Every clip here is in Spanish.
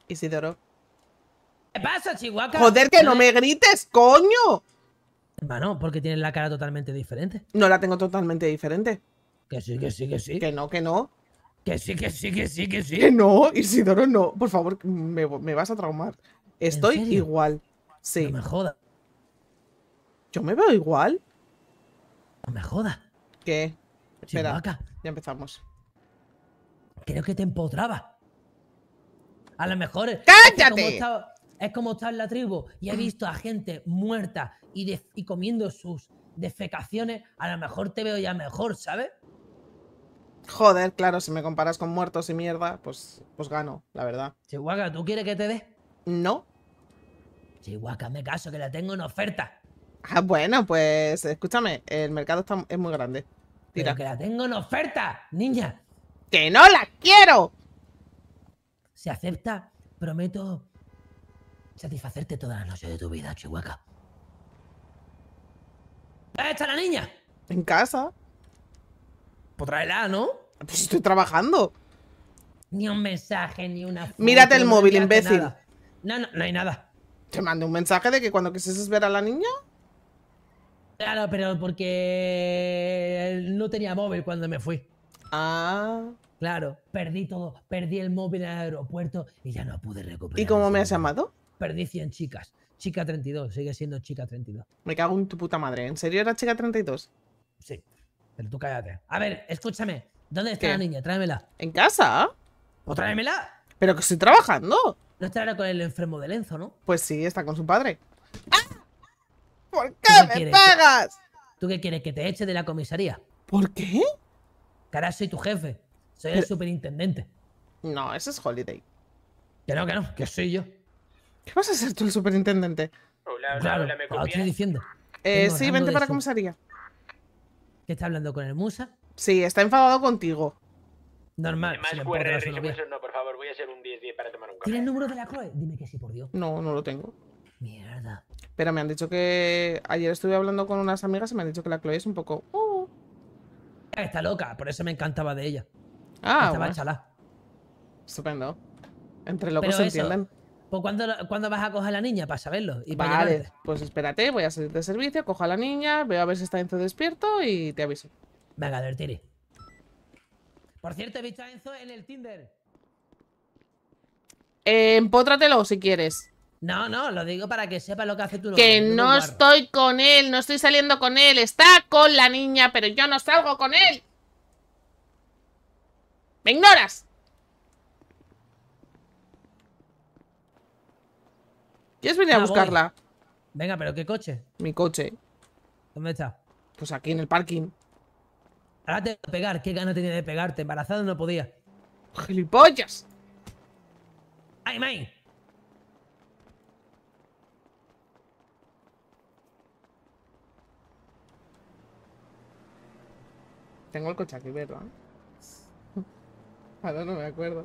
Isidoro. ¿Qué pasa, Chihuahua? Joder, que no me grites, coño. Bueno, porque tienes la cara totalmente diferente. No la tengo totalmente diferente. Que sí, que sí, que sí. Que no, que no. Que sí, que sí, que sí, que sí. Que no, Isidoro, no. Por favor, me vas a traumar. Estoy serio? igual. Sí. No me jodas. ¿Yo me veo igual? No me jodas. ¿Qué? Espera, Chihuahua, ya empezamos. creo que te empotraba. A lo mejor ¡Cállate! es como está en la tribu y he visto a gente muerta y comiendo sus defecaciones. A lo mejor te veo ya mejor, ¿sabes? Joder, claro, si me comparas con muertos y mierda, pues gano, la verdad. Chihuahua, ¿tú quieres que te dé? No. Chihuahua, me caso, que la tengo en oferta. Ah, bueno, pues escúchame, el mercado es muy grande. Tira. Pero que la tengo en oferta, niña. ¡Que no la quiero! Si acepta, prometo satisfacerte toda la noche de tu vida, Chihuahua. ¿Dónde está la niña? En casa. Pues tráela, ¿no? Pues estoy trabajando. Ni un mensaje, ni una foto. Mírate el no móvil, enviaste imbécil. nada. No hay nada. Te mandé un mensaje de que cuando quisieses ver a la niña. Claro, pero porque no tenía móvil cuando me fui. Ah. Claro, perdí todo. Perdí el móvil en el aeropuerto y ya no pude recuperar. ¿Y cómo ese me has móvil. llamado? Perdí 100 chicas. Chica 32, sigue siendo chica 32. Me cago en tu puta madre. ¿En serio era chica 32? Sí, pero tú cállate. A ver, escúchame. ¿Dónde está ¿Qué? la niña? Tráemela. ¿En casa? ¿O tráemela? Pero que estoy trabajando. No estará con el enfermo de Lenzo, ¿no? Pues sí, está con su padre. ¡Ah! ¿Por ¿Tú qué qué me quieres? pegas? ¿Tú qué quieres? ¿Que te eche de la comisaría? ¿Por qué? Que ahora soy tu jefe. Soy el superintendente. No, ese es Holiday. Que no, que soy yo. ¿Qué vas a ser tú el superintendente? Hola, Claro, hola, ¿me te lo estoy diciendo. Tengo Sí, rango vente de para sub. comisaría. ¿Qué está hablando con el Musa? Sí, está enfadado contigo. Normal, Más si le importa QRR, su novia. no, por favor, voy a ser un 10-10 para tomar un café. ¿Tienes el número de la Chloe? Dime que sí, por Dios. No, no lo tengo. Mierda. Pero me han dicho que... Ayer estuve hablando con unas amigas y me han dicho que la Chloe es un poco... Está loca, por eso me encantaba de ella. Ah, Estaba bueno. chalá. Estupendo. Entre locos Pero se eso, entienden. pues ¿cuándo vas a coger a la niña para saberlo? Y para Vale, llamarte? pues espérate, voy a salir de servicio, cojo a la niña, veo a ver si está Enzo despierto y te aviso. Venga, del tiri. Por cierto, he visto a Enzo en el Tinder. Empótratelo si quieres. No, lo digo para que sepa lo que hace tu novio. Que menudo no guarro. estoy con él, no estoy saliendo con él. Está con la niña, pero yo no salgo con él. ¡Me ignoras! ¿Quieres venir a voy. buscarla? Venga, pero ¿qué coche? Mi coche. ¿Dónde está? Pues aquí en el parking. Ahora te voy a pegar. ¿Qué gana tenía de pegarte? Embarazado no podía. ¡Gilipollas! ¡Ay, May! Tengo el coche aquí, ¿verdad? Ahora no me acuerdo.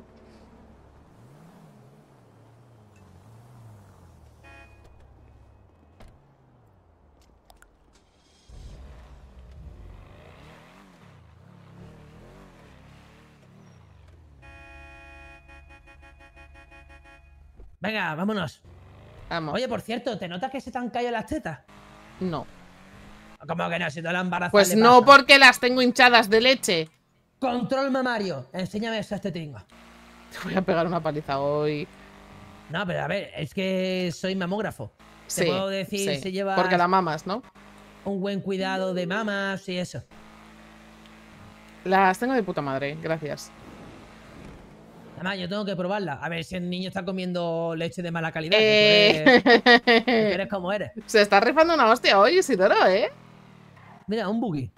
Venga, vámonos. Vamos. Oye, por cierto, ¿te notas que se te han caído las tetas? No. ¿Cómo que no? Si te la embarazada Pues le no, pasa. porque las tengo hinchadas de leche. Control mamario. Enséñame eso a este tingo. Te voy a pegar una paliza hoy. No, pero a ver, es que soy mamógrafo. Sí, Te puedo decir sí. si llevas Porque la mamas, ¿no? un buen cuidado de mamas y eso. Las tengo de puta madre, gracias. Además, yo tengo que probarla. A ver si el niño está comiendo leche de mala calidad. Que tú eres como eres. Se está rifando una hostia hoy, Isidoro, ¿eh? Mira, un buggy.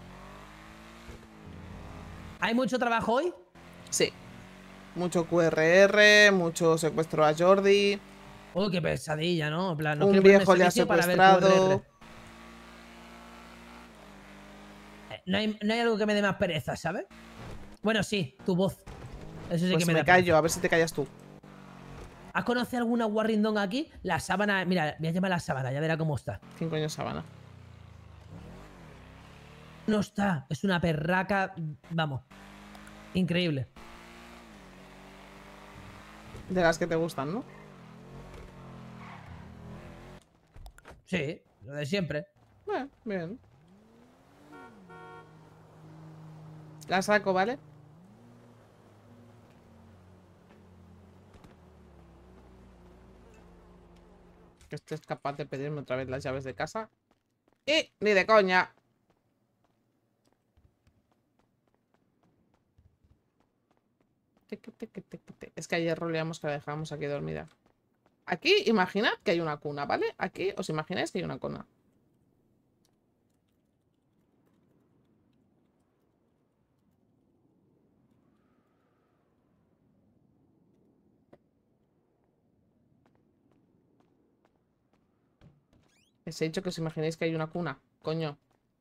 ¿Hay mucho trabajo hoy? Sí. Mucho QRR, mucho secuestro a Jordi. Uy, qué pesadilla, ¿no? En plan, no Un quiero ponerme viejo le ha servicio para ver secuestrado. QRR. No hay algo que me dé más pereza, ¿sabes? Bueno, sí, tu voz. Eso sí Pues que me me da callo, pereza. a ver si te callas tú. ¿Has conocido alguna Warrington aquí? La sábana. Mira, voy a llamar la sábana, ya verá cómo está. ¿Quién coño es Sabana? No está, es una perraca. Vamos. Increíble. De las que te gustan, ¿no? Sí, lo de siempre. Bien. La saco, ¿vale? Que estés capaz de pedirme otra vez las llaves de casa. Y ni de coña. Es que ayer roleamos que la dejábamos aquí dormida. Aquí, imaginad que hay una cuna, ¿vale? Aquí os imagináis que hay una cuna. Les he dicho que os imagináis que hay una cuna. Coño.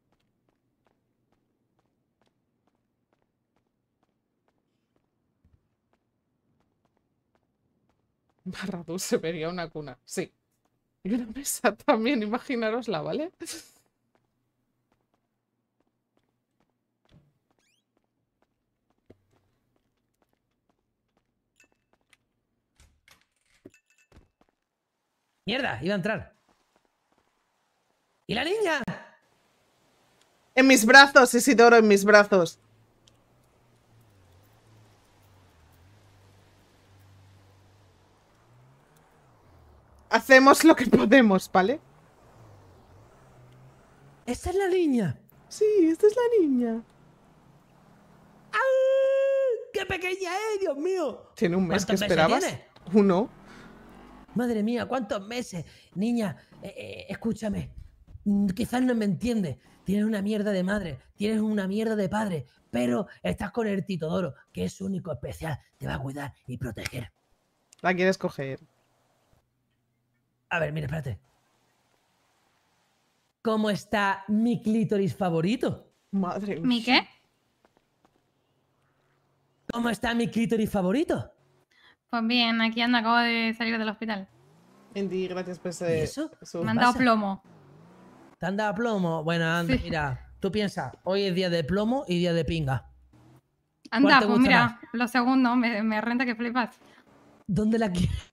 Barra dulce vería una cuna. Sí. Y una mesa también, imaginarosla, ¿vale? Mierda, iba a entrar. ¿Y la niña? En mis brazos, Isidoro, en mis brazos. Hacemos lo que podemos, ¿vale? ¿Esa es la niña? Sí, esta es la niña. ¡Qué pequeña es, Dios mío! ¿Tiene un mes que ¿Cuántos meses esperabas? tiene? Uno. Madre mía, ¿cuántos meses? Niña, escúchame. Quizás no me entiendes. Tienes una mierda de madre, tienes una mierda de padre, pero estás con el Titodoro, que es único, especial, te va a cuidar y proteger. La quieres coger. A ver, mira, espérate. ¿Cómo está mi clítoris favorito? Madre mía. ¿Mi qué? ¿Cómo está mi clítoris favorito? Pues bien, aquí ando, acabo de salir del hospital. Indy, gracias por ¿Y ese. eso? Me han dado pasa? plomo. ¿Te han dado plomo? Bueno, anda, Sí. mira, tú piensas, hoy es día de plomo y día de pinga. Anda, te pues gusta mira, lo segundo, me renta que flipas. ¿Dónde la quieres?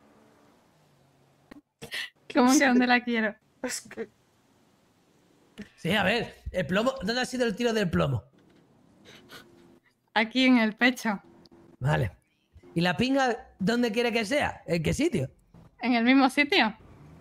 ¿Cómo que dónde la quiero? Es que. Sí, a ver, el plomo, ¿dónde ha sido el tiro del plomo? Aquí en el pecho. Vale. ¿Y la pinga dónde quiere que sea? ¿En qué sitio? ¿En el mismo sitio?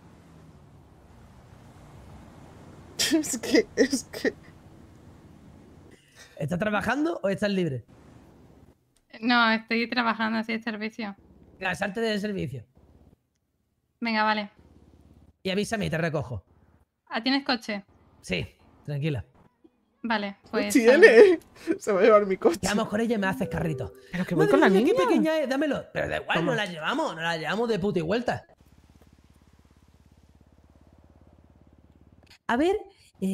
Es que. ¿Estás trabajando o estás libre? No, estoy trabajando así de servicio. Venga, salte del servicio. Venga, vale. Y avísame y te recojo. ¿Ah, tienes coche? Sí, tranquila. Vale, pues... Tiene. Se va a llevar mi coche. Te vamos con ella y me haces carrito. Pero que voy Madre con la mía, niña. qué pequeña es, dámelo. Pero da igual, Toma. nos la llevamos de puta y vuelta. A ver,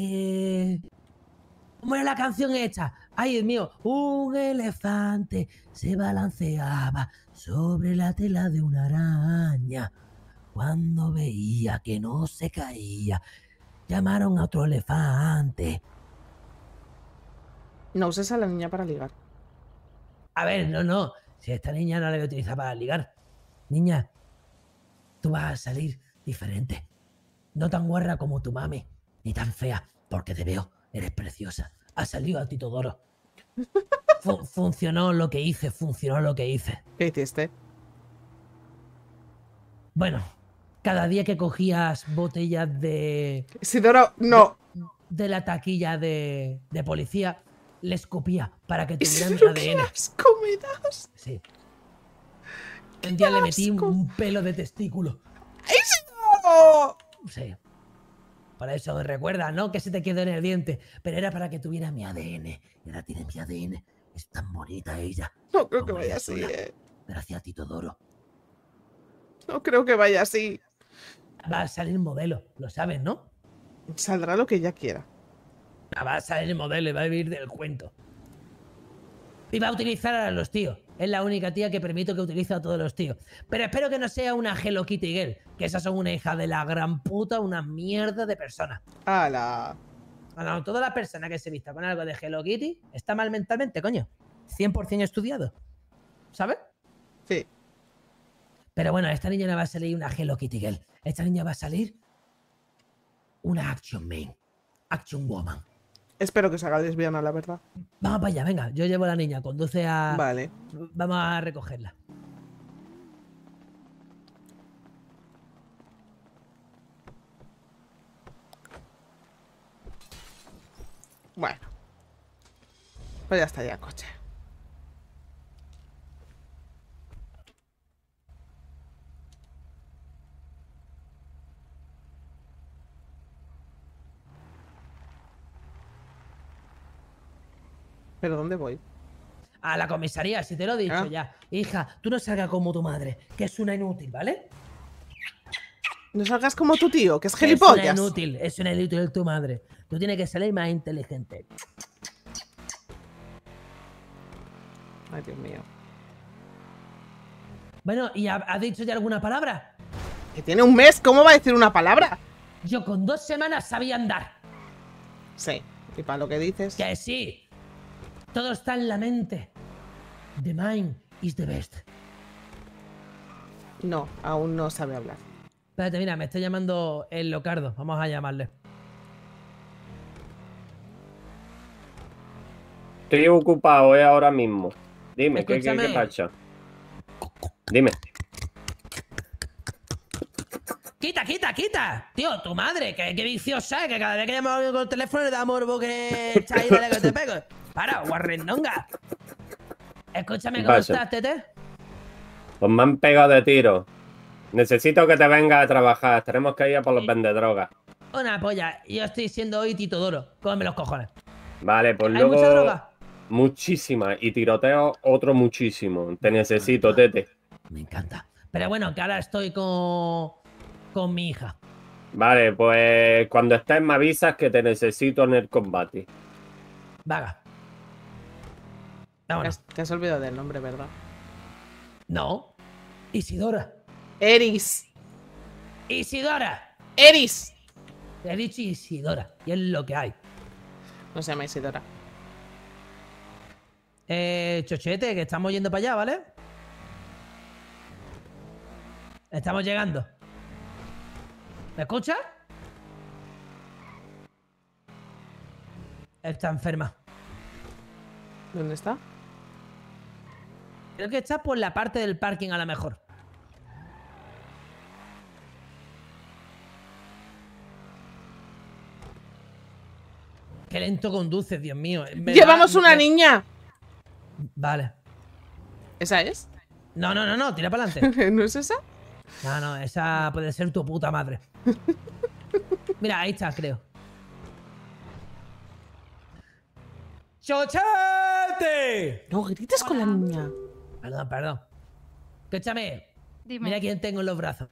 ¿cómo era la canción esta? Ay, Dios mío, un elefante se balanceaba sobre la tela de una araña. Cuando veía que no se caía, llamaron a otro elefante. No uses a la niña para ligar. A ver, no. Si esta niña no la voy a utilizar para ligar. Niña, tú vas a salir diferente. No tan guarra como tu mami, ni tan fea, porque te veo, eres preciosa. Ha salido a Titodoro. Funcionó lo que hice. ¿Qué hiciste? Bueno, cada día que cogías botellas de Isidoro, no. la taquilla de policía, le escupía para que tuvieran mi Isidoro, ¿qué ADN. asco me das? Sí. Un día le metí asco! un pelo de testículo. ¡Isidoro! Sí. Para eso, recuerda, ¿no? Que se te quedó en el diente. Pero era para que tuviera mi ADN. Y ahora tiene mi ADN. Es tan bonita ella. No creo que Como vaya ella así, sola. Gracias a Titodoro. No creo que vaya así. Va a salir modelo, lo sabes, ¿no? Saldrá lo que ella quiera. Va a salir modelo y va a vivir del cuento. Y va a utilizar a los tíos. Es la única tía que permito que utilice a todos los tíos. Pero espero que no sea una Hello Kitty Girl. Que esas son una hija de la gran puta, una mierda de personas. ¡Hala! No, toda la persona que se vista con algo de Hello Kitty está mal mentalmente, coño. 100% estudiado. ¿Sabes? Sí. Pero bueno, esta niña no va a salir una Hello Kitty Girl. Esta niña va a salir una action man. Action woman. Espero que se haga lesbiana, la verdad. Vamos para allá, venga. Yo llevo a la niña. Conduce a... Vale. Vamos a recogerla. Bueno. Pues ya está ya el coche. ¿Pero dónde voy? A la comisaría, si te lo he dicho ya. Hija, tú no salgas como tu madre, que es una inútil, ¿vale? No salgas como tu tío, que es Es una gilipollas. es una inútil tu madre. Tú tienes que salir más inteligente. Ay, Dios mío. Bueno, ¿y ha dicho ya alguna palabra? Que tiene un mes, ¿cómo va a decir una palabra? Yo con 2 semanas sabía andar. Sí. Y para lo que dices. Que sí. Todo está en la mente. The mind is the best. No, aún no sabe hablar. Espérate, mira, me está llamando el Locardo. Vamos a llamarle. Estoy ocupado ahora mismo. Dime, ¿qué Escúchame. pasa? Dime. ¡Quita, quita, quita! Tío, tu madre, que viciosa, que cada vez que llamamos con el teléfono le da morbo que está ahí, dale que te pego. Para, guarrendonga. Escúchame, ¿cómo Pasa. estás, Tete? Pues me han pegado de tiro. Necesito que te vengas a trabajar. Tenemos que ir a por los vendedrogas. Una polla. Yo estoy siendo hoy Tito Doro. Cómeme los cojones. Vale, pues ¿Hay luego... mucha droga? Muchísima. Y tiroteo otro muchísimo. Te necesito, Tete. Me encanta. Pero bueno, que ahora estoy con mi hija. Vale, pues cuando estés me avisas que te necesito en el combate. Vaga. Vámonos. Te has olvidado del nombre, ¿verdad? No. Isidora. Eris. ¡Isidora! Eris. Te he dicho Isidora. Y es lo que hay. No se llama Isidora. Chochete, que estamos yendo para allá, ¿vale? Estamos llegando. ¿Me escuchas? Está enferma. ¿Dónde está? Creo que está por la parte del parking a lo mejor. Qué lento conduces, Dios mío. ¡Llevamos una niña! Vale. ¿Esa es? No, tira para adelante. ¿No es esa? No, esa puede ser tu puta madre. Mira, ahí está, creo. ¡Chochete! No grites con la niña. Perdón. Escúchame. Dime. Mira quién tengo en los brazos.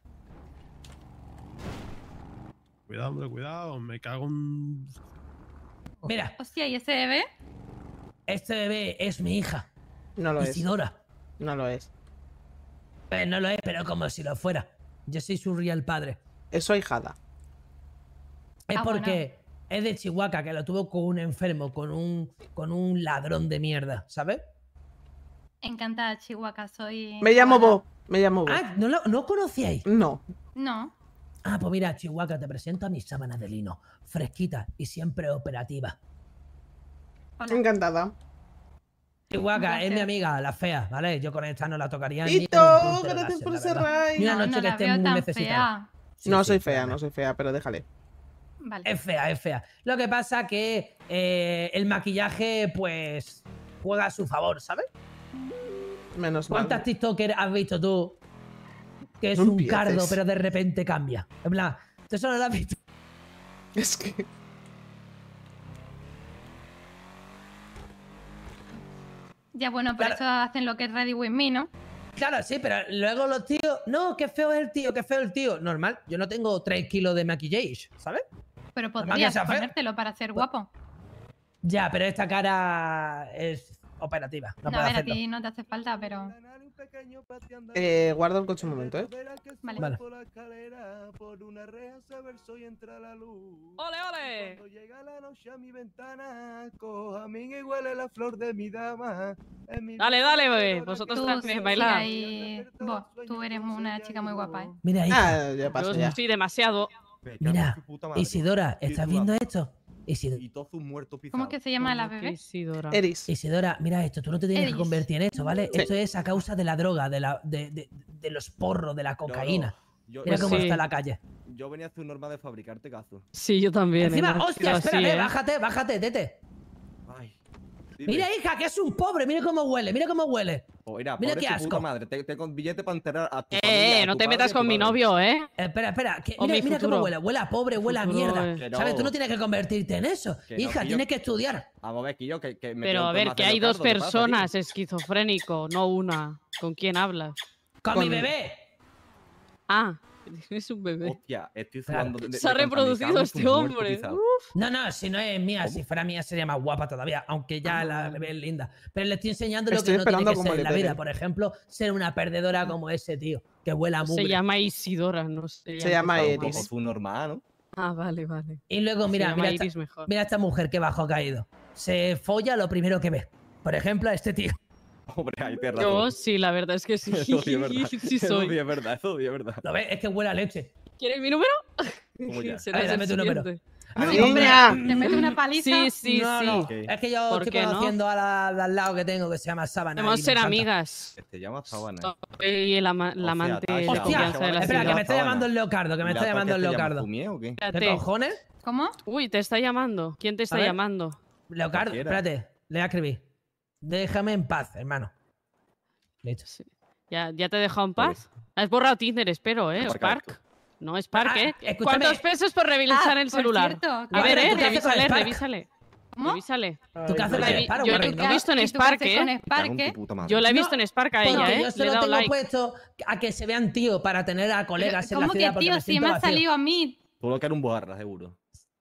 Cuidado, hombre, cuidado. Me cago en... Mira, Hostia, ¿y ese bebé? este bebé es mi hija, No lo es. Isidora. No lo es. No lo es, pero como si lo fuera. Yo soy su real padre. Es su ahijada. Es Ah, porque es de Chihuahua, que lo tuvo con un enfermo, con un ladrón de mierda, ¿sabes? Encantada, Chihuahua, soy... Me llamo Chihuahua. Bo. Me llamo Bo. Ah, ¿no conocíais? No. No. Ah, pues mira, Chihuahua, te presento a mis sábanas de lino. Fresquita y siempre operativa. Hola. Encantada. Chihuahua es mi Gracias. amiga, la fea, ¿vale? Yo con esta no la tocaría ni Hito, con un puntero gracias láser, por la ese verdad. raid. Ni una No, noche no que la esté veo muy tan necesitada. fea. Sí, No sí, soy fea, créeme. no soy fea, pero déjale. Vale. Es fea. Lo que pasa que el maquillaje, pues, juega a su favor, ¿sabes? Menos ¿Cuántas mal. TikTokers has visto tú que es No un empieces. cardo, pero de repente cambia? En plan, ¿tú eso no lo has visto? Es que... Ya bueno, por Claro. eso hacen lo que es Ready With Me, ¿no? Claro, sí, pero luego los tíos, no, qué feo es el tío, qué feo el tío. Normal, yo no tengo 3 kilos de maquillaje, ¿sabes? Pero Además que podrías sea feo. ponértelo para ser guapo. Ya, pero esta cara es operativa. No, No, puedo a ver, a hacerlo. ti no te hace falta, pero... Guardo el coche un momento, ¿eh? Vale. Vale. ¡Ole, ole! Dale, dale, bebé. Vosotros Tú también sí, bailar. ahí... Vos, tú eres una chica muy guapa, ¿eh? Mira, hija, Ah, ya paso Yo ya. sí, demasiado. Mira, Isidora, ¿estás viendo esto? Y todos sus muertos pisados. ¿Cómo que se llama la bebé? Isidora. Eris. Isidora, mira esto, tú no te tienes que Eris. convertir en esto, ¿vale? Sí. Esto es a causa de la droga, de los porros, de la cocaína. Yo, Mira Pues cómo sí. está la calle. yo venía a hacer un norma de fabricarte cazo. Sí, yo también. Encima, he hostia, nacido espérate, así, bájate, tete. Ay. Dime. Mira, hija, que es un pobre, mira cómo huele, mira cómo huele. Oh, mira, mira pobre qué tu puta asco. madre. Tengo billete para enterar a tu familia, a no tu te padre y metas a tu con mi madre. novio, ¿eh? Espera, O mi mira cómo futuro. huele, huele a pobre, huele a Futuro, mierda. Que no. ¿Sabes? Tú no tienes que convertirte en eso. Que no, Hija, tío. tienes que estudiar. Vamos a ver, Quillo, que me Pero quedo a en ver, torno que a hay dos Leocardo, ¿qué pasa, tío? personas, esquizofrénico, no una. ¿Con quién hablas? Con mi Con- bebé. Ah, es un bebé. Hostia, estoy Claro. sudando de Se ha contra mi reproducido cama, este es un muerto hombre. pisado. No, si no es mía, si fuera mía sería más guapa todavía, aunque ya la bebé es linda. Pero le estoy enseñando lo Estoy que no tiene esperando que cómo ser en le la peguen. vida. Por ejemplo, ser una perdedora como ese tío, que huela a mugre. Se llama Isidora, no sé. Se llama Un Eris. poco su normal, ¿no? Ah, vale. Y luego, Se mira, llama Iris mejor. mira esta mujer que bajo ha caído. Se folla lo primero que ve. Por ejemplo, a este tío. Hombre, ahí te Yo sí, la verdad es que sí. Eso sí es verdad. Sí Eso sí soy. es verdad, eso sí es verdad. ¿Lo ves? Es que huele a leche. ¿Quieres mi número? ¿Cómo ya? Será A ver, el dame tu número. siguiente. ¡Niña! Te mete una paliza. Sí. No. Ok. Es que yo ¿Por estoy qué no? conociendo a la de al lado que tengo que se llama Sábana. Podemos y me ser encanta. amigas. Te llama Sabana. Soy el la amante Tasha, de Hostia, confianza de la espera, que ciudad. me está llamando el Leocardo, que me está llamando el Leocardo. ¿Fumie o qué? ¿Qué Espérate. cojones? ¿Cómo? Uy, te está llamando. ¿Quién te está ver. llamando? Leocardo, Cualquiera. espérate, le voy a escribir. Déjame en paz, hermano. Listo. Sí. ¿Ya te he dejado en paz? Has borrado Tinder, espero, ¿eh? Spark. Spark. No, Spark, Ah, ¿eh? escúchame. ¿Cuántos pesos por revisar el por celular? cierto, A ¿qué ver, haces? ¿Tú qué haces con revísale, Spark? revísale. ¿Cómo? Revísale. ¿Tú qué haces con Revi- el Spark, yo Warren, he no? visto en ¿Y tú qué Spark, haces con ¿eh? Cago en Spark, tu puta madre. Yo la he No, visto en Spark a Porque ella, ¿eh? yo Le he solo dado tengo like. puesto a que se vean tío para tener a colegas en la ¿Cómo ciudad que porque tío? me Si siento me ha vacío. salido a mí. Tú lo que eres un bojarra, seguro.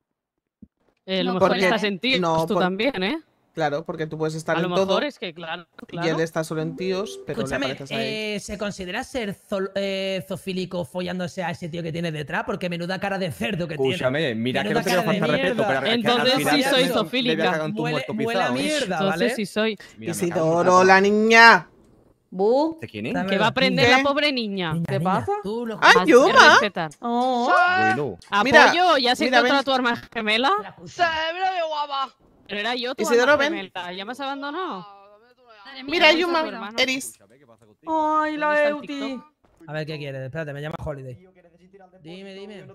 Lo No, mejor porque- estás en tíos, no, tú por- también, ¿eh? Claro, porque tú puedes estar A lo en mejor todo es que, claro. y él está solo en tíos, pero le Escúchame, apareces a él. ¿se considera ser zoofílico follándose a ese tío que tiene detrás? Porque menuda cara de cerdo que tiene. Escúchame, mira que Menuda no te voy a cara de faltar respeto, mierda. pero que Entonces al final sí soy me zoofílica. voy a cagar en tu Huele- muerto huele a pisado, ¿eh? mierda. Entonces ¿vale? sí soy. Mira, me cago en Isidoro, tu la puta niña. Bu. ¿De quién es? Dame Que va a la aprender ¿Qué? la pobre niña. Niña, ¿Qué niña, pasa? tú lo- ¡Ay, Has de Yuma! respetar. Oh. Bueno, Mira, Apoyo, ya se mira, encontrado ven. tu arma gemela. ¡Cerebro de guapa! Pero era yo tu Isidoro, arma ven. gemela. ¿Ya me has abandonado? Madre mía, Mira, ¿dónde está Yuma, tu hermano? Eris. escúchame, ¿qué pasa contigo? ¡Ay, ¿Dónde la está el Euti! TikTok? A ver qué quieres. Espérate, me llama Holiday. Dime.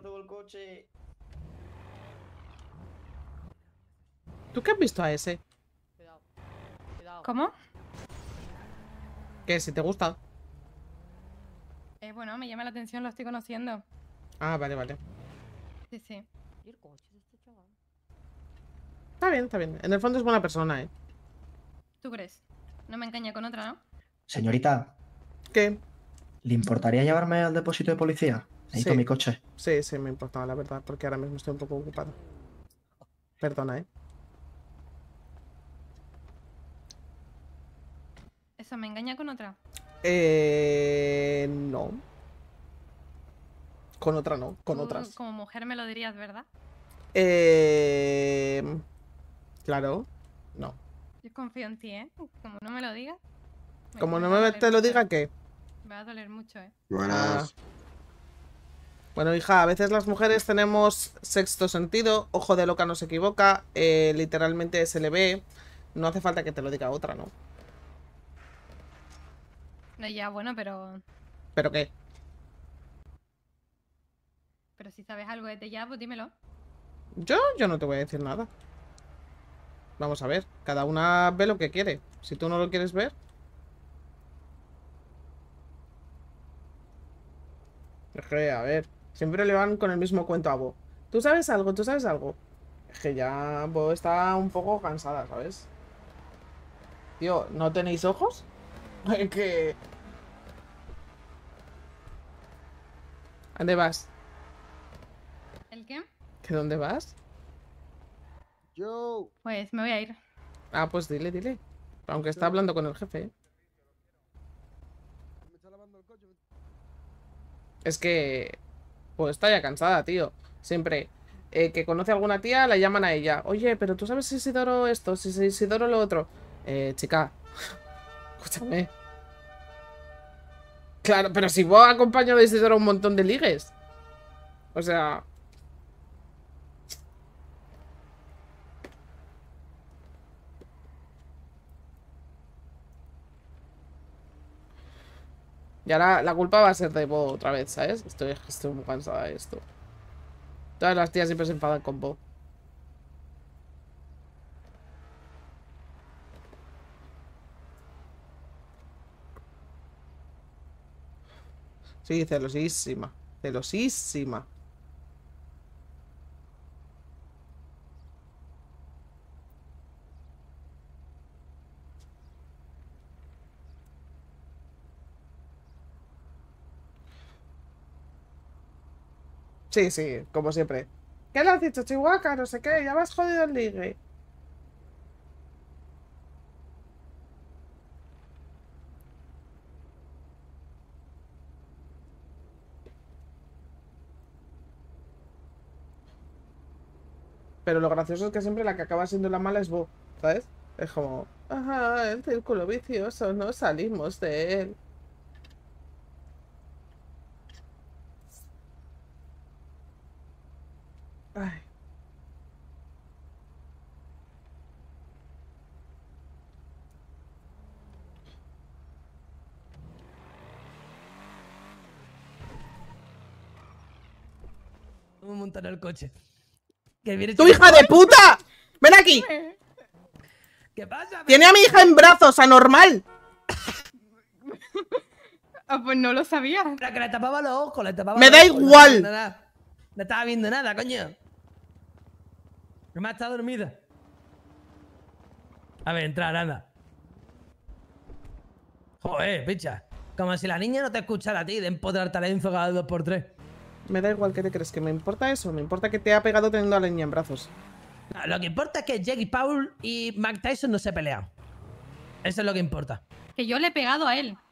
¿Tú qué has visto a ese? ¿Cómo? Que si te gusta. Bueno, me llama la atención, lo estoy conociendo. Ah, vale. Sí. Está bien, está bien. En el fondo es buena persona, ¿eh? ¿Tú crees? No me engaña con otra, ¿no? Señorita, ¿Qué? ¿le importaría llevarme al depósito de policía? Necesito Sí. mi coche. Sí, me importaba, la verdad, porque ahora mismo estoy un poco ocupado. Perdona, ¿eh? ¿Eso me engaña con otra? No. Con otra no, con Tú, otras. como mujer me lo dirías, ¿verdad? Claro, no. Yo confío en ti, ¿eh? Como no me lo digas. Como no va a me doler te lo mucho. diga, ¿qué? Me va a doler mucho, ¿eh? Ah. Bueno, hija, a veces las mujeres tenemos sexto sentido, ojo de loca no se equivoca, literalmente se le ve, no hace falta que te lo diga otra, ¿no? No, ya, bueno, pero ¿Pero qué? si sabes algo desde ya, pues dímelo. Yo no te voy a decir nada. Vamos a ver, cada una ve lo que quiere. Si tú no lo quieres ver... Es que, a ver, siempre le van con el mismo cuento a Bo. ¿Tú sabes algo? ¿Tú sabes algo? Es que ya Bo está un poco cansada, ¿sabes? Tío, ¿no tenéis ojos? Es que... ¿A dónde vas? ¿El qué? ¿Que dónde vas? Pues me voy a ir. Ah, pues dile. Aunque está hablando con el jefe, ¿eh? Es que... Pues está ya cansada, tío. Siempre que conoce a alguna tía, la llaman a ella. Oye, pero tú sabes si Isidoro esto, si Isidoro lo otro. Chica. Escúchame. Claro, pero si vos acompañado de Isidoro a un montón de ligues. O sea... Y ahora la culpa va a ser de Bo otra vez, ¿sabes? Estoy muy cansada de esto. Todas las tías siempre se enfadan con Bo. Sí, celosísima. Celosísima. Sí, sí, como siempre. ¿Qué le has dicho, Chihuahua? No sé qué, ya me has jodido el ligue. Pero lo gracioso es que siempre la que acaba siendo la mala es Bo, ¿sabes? Es como, ajá, el círculo vicioso, no salimos de él. Ay. Vamos a montar el coche. Que viene ¡Tu hija de puta! ¡Ven aquí! ¿Qué pasa? ¡Tiene a mi hija en brazos, anormal! Ah, pues no lo sabía. Que le tapaba los ojos, le tapaba ¡Me los da ojos, igual! No estaba viendo nada, coño. No me ha estado dormida. A ver, entrar, anda. Joder, picha. Como si la niña no te escuchara a ti de empodrar talento cada 2x3. Me da igual, ¿qué te crees? ¿Que me importa eso? Me importa que te ha pegado teniendo a la niña en brazos. No, lo que importa es que Jake Paul y Mike Tyson no se pelean. Eso es lo que importa. Que yo le he pegado a él.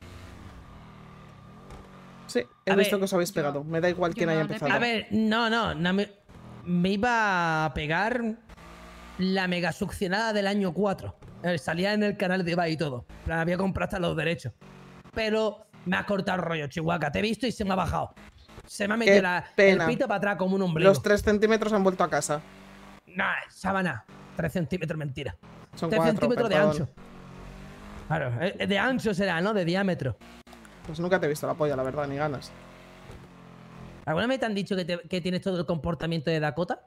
Sí, he A visto ver, que os habéis pegado. Me da igual quién haya no le he empezado. A ver, no me iba a pegar la mega succionada del año 4. Salía en el canal de Ibai y todo. En plan, había comprado hasta los derechos. Pero me ha cortado el rollo, Chihuahua. Te he visto y se me ha bajado. Se me ha metido el pena. pito para atrás como un ombligo. Los 3 centímetros han vuelto a casa. Nah, sábana. 3 centímetros, mentira. Son 3 4, centímetros de perdón. ancho. Claro, de ancho será, ¿no? De diámetro. Pues nunca te he visto la polla, la verdad, ni ganas. ¿Alguna vez te han dicho que tienes todo el comportamiento de Dakota?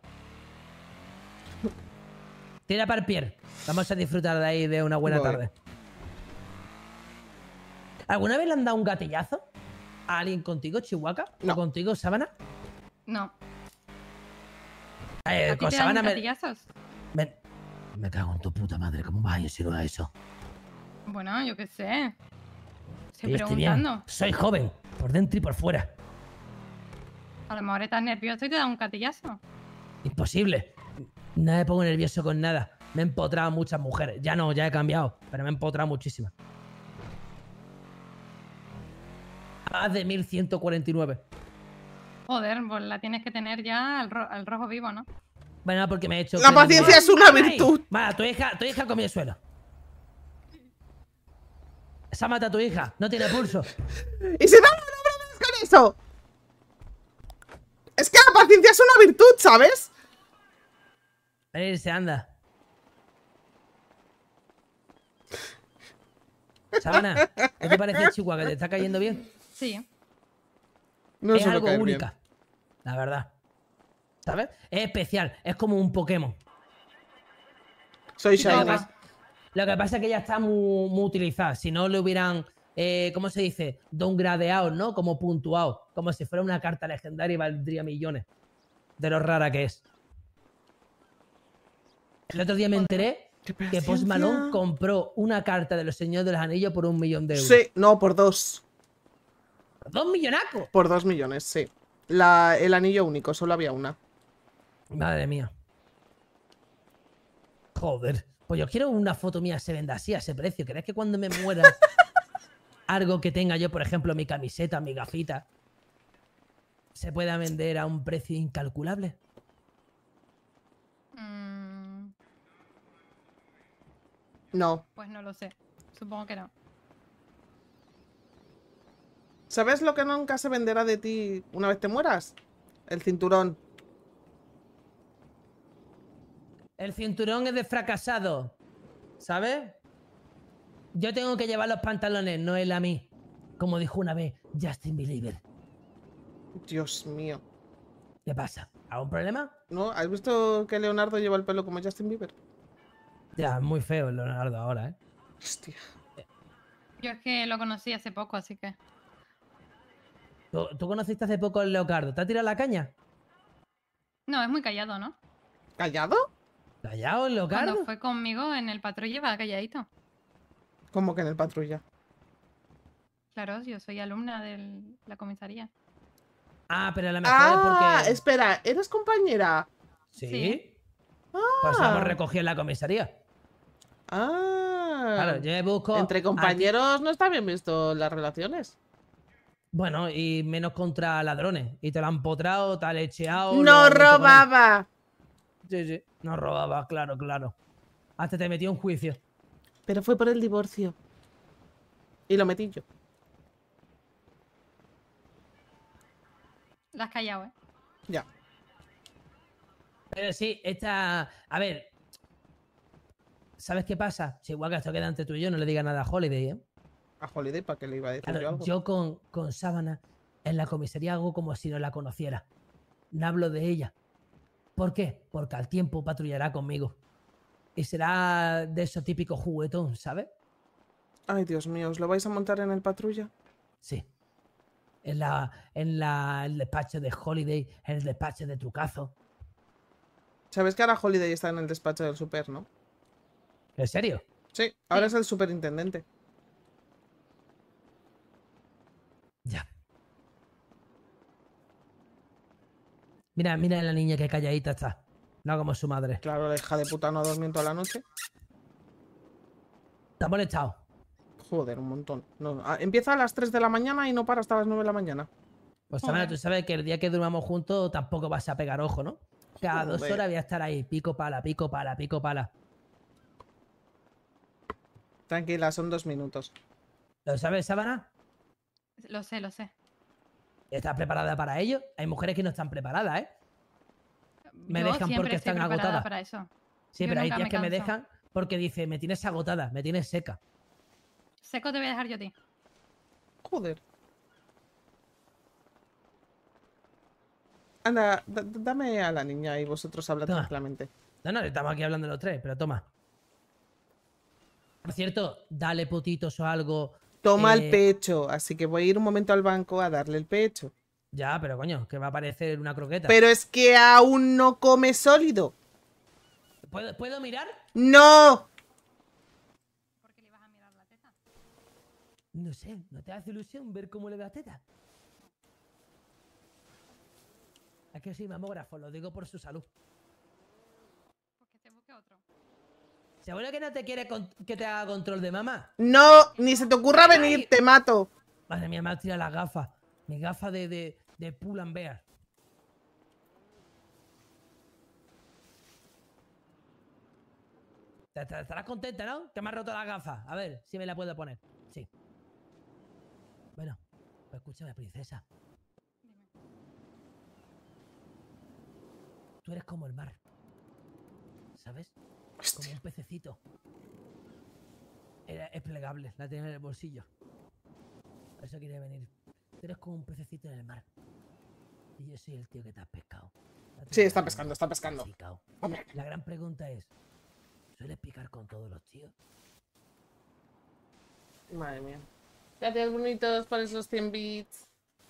Tira para el pie. Vamos a disfrutar de ahí de una buena Voy. tarde. ¿Alguna vez le han dado un gatillazo a alguien contigo, Chihuahua? No. ¿O contigo, Sábana? No. ¿A ti Con te dan Sábana me... gatillazos? Me cago en tu puta madre. ¿Cómo vas a insinuar eso? Bueno, yo qué sé. Estoy Que yo estoy bien. preguntando. Soy joven, por dentro y por fuera. A lo mejor estás nervioso y te da un gatillazo. Imposible. No me pongo nervioso con nada. Me he empotrado a muchas mujeres. Ya no, ya he cambiado. Pero me he empotrado muchísimas. Más de 1149. Joder, pues la tienes que tener ya al rojo vivo, ¿no? Bueno, porque me he hecho... La que paciencia es una virtud. Vale, tu hija comió suelo. Se ha matado a tu hija. No tiene pulso. ¡Y si no bromas con eso! Es que la paciencia es una virtud, ¿sabes? Venirse, anda. Sabana, ¿qué te parece, Chihuahua? ¿Que te está cayendo bien? Sí. No Es suelo algo caer bien. única. La verdad. ¿Sabes? Es especial. Es como un Pokémon. Soy Lo que Shiny. pasa- Lo que pasa es que ya está muy utilizada. Si no le hubieran, ¿cómo se dice? Downgradeado, ¿no? Como puntuado. Como si fuera una carta legendaria y valdría millones. De lo rara que es. El otro día me enteré ¡Qué que paciencia! Post Malone compró una carta de los Señores de los Anillos por 1 millón de euros. Sí, no, por 2. ¡2 millonacos! Por 2 millones, sí. El anillo único, solo había una. Madre mía. Joder. Pues yo quiero una foto mía se venda así a ese precio. ¿Crees que cuando me muera algo que tenga yo, por ejemplo, mi camiseta, mi gafita, se pueda vender a un precio incalculable? No. Pues no lo sé. Supongo que no. ¿Sabes lo que nunca se venderá de ti una vez te mueras? El cinturón. El cinturón es de fracasado. ¿Sabes? Yo tengo que llevar los pantalones, no él a mí. como dijo una vez Justin Bieber. Dios mío. ¿Qué pasa? ¿Algún problema? ¿No? ¿Has visto que Leonardo lleva el pelo como Justin Bieber? Ya, muy feo el Leonardo ahora, ¿eh? Hostia. Yo es que lo conocí hace poco, así que. ¿Tú conociste hace poco al Leocardo? ¿Te ha tirado la caña? No, es muy callado, ¿no? ¿Callado? ¿Callado el Leocardo? Cuando fue conmigo en el patrulla iba calladito. ¿Cómo que en el patrulla? Claro, yo soy alumna de la comisaría. Ah, pero a lo mejor es porque... espera, ¿eres compañera? ¿Sí? Sí. Pues la hemos recogido en la comisaría. Ah. Claro, yo busco... Entre compañeros no está bien visto las relaciones. Bueno, y menos contra ladrones. Y te lo han empotrado, te han lecheado... lo ¡No han vuelto con él. robaba! Sí, sí. No robaba, claro, claro. Hasta te metió en juicio. Pero fue por el divorcio. Y lo metí yo. La has callado, ¿eh? Ya. Pero sí, esta... A ver... ¿Sabes qué pasa? Si igual que esto queda entre tú y yo, no le digas nada a Holiday, ¿eh? A Holiday, ¿para qué le iba a decir yo Claro, algo? yo con Sábana en la comisaría hago como si no la conociera. No hablo de ella. ¿Por qué? Porque al tiempo patrullará conmigo. Y será de esos típicos juguetón, ¿sabes? Ay, Dios mío, ¿os lo vais a montar en el patrulla? Sí. En el despacho de Holiday, en el despacho de Trucazo. ¿Sabes que ahora Holiday está en el despacho del super, no? ¿En serio? Sí, ahora es el superintendente. Ya. Mira, mira a la niña que calladita está. No como su madre. Claro, la hija de puta no ha dormido toda la noche. ¿Te ha molestado? Joder, un montón. No, empieza a las 3 de la mañana y no para hasta las 9 de la mañana. Pues Sábana, tú sabes que el día que durmamos juntos tampoco vas a pegar ojo, ¿no? Cada 2 Joder. horas voy a estar ahí. Pico pala, pico pala, pico pala. Tranquila, son 2 minutos. ¿Lo sabes, Sábana? Lo sé, lo sé. ¿Estás preparada para ello? Hay mujeres que no están preparadas, ¿eh? Me Yo dejan siempre porque estoy están preparada agotadas. para eso. Sí, Yo pero hay nunca tías me que me canso. dejan porque dice, me tienes agotada, me tienes seca. Seco te voy a dejar yo a ti. Joder. Anda, dame a la niña y vosotros hablad Toma. tranquilamente. No, estamos aquí hablando los tres, pero toma. Por cierto, dale putitos o algo. Toma el pecho, así que voy a ir un momento al banco a darle el pecho. Ya, pero coño, que va a parecer una croqueta. Pero es que aún no come sólido. ¿Puedo mirar? ¡No! ¿Por qué le vas a mirar la teta? No sé, ¿no te hace ilusión ver cómo le da teta? Es que soy mamógrafo, lo digo por su salud. Pues que te busque otro. ¿Seguro que no te quiere que te haga control de mamá? ¡No! ¡Ni se te ocurra venir! ¡Te mato! Madre mía, me ha tirado las gafas. Mis gafas de Pull and Bear. Estarás contenta, ¿no? Que me has roto las gafas. A ver si me la puedo poner. Sí. Bueno, pues escúchame, princesa. Tú eres como el mar. ¿Sabes? Como un pececito. Es plegable, la tienes en el bolsillo. Por eso quiere venir. Tú eres como un pececito en el mar. Y yo soy el tío que te has pescado. Sí, está pescando, está pescando. Hombre. La gran pregunta es, ¿sueles picar con todos los tíos? Madre mía. Gracias, bonitos, por esos 100 bits.